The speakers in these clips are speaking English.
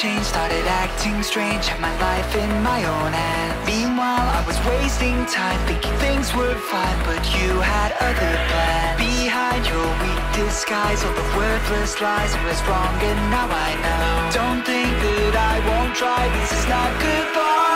changed, started acting strange, had my life in my own hands. Meanwhile, I was wasting time, thinking things were fine, but you had other plans. Behind your weak disguise, all the worthless lies, I was wrong and now I know. Don't think that I won't try, this is not goodbye.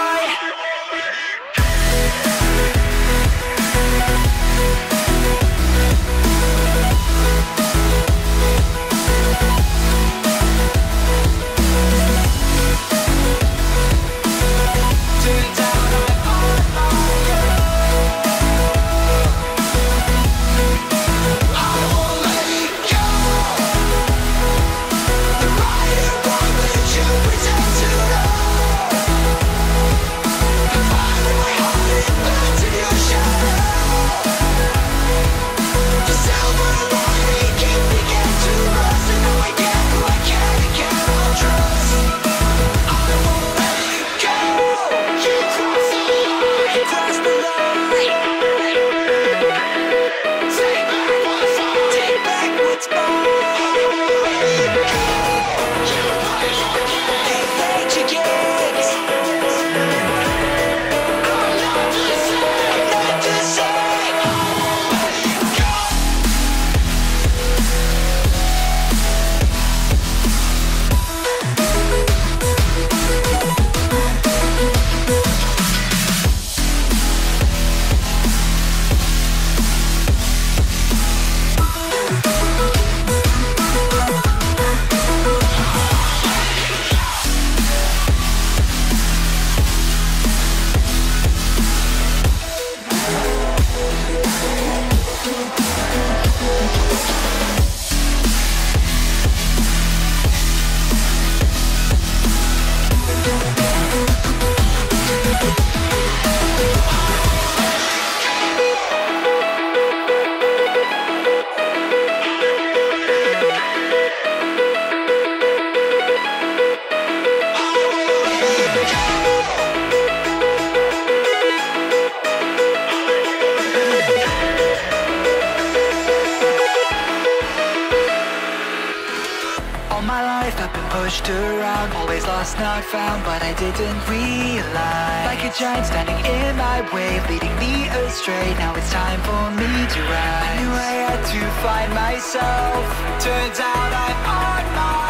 Pushed around, always lost, not found, but I didn't realize. Like a giant standing in my way, leading me astray. Now it's time for me to rise. I knew I had to find myself. Turns out I'm on my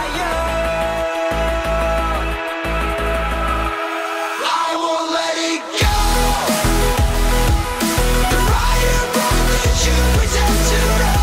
own. I won't let it go. The right and wrong that you pretend to know.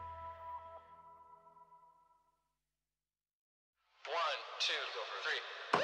One, two, go for three.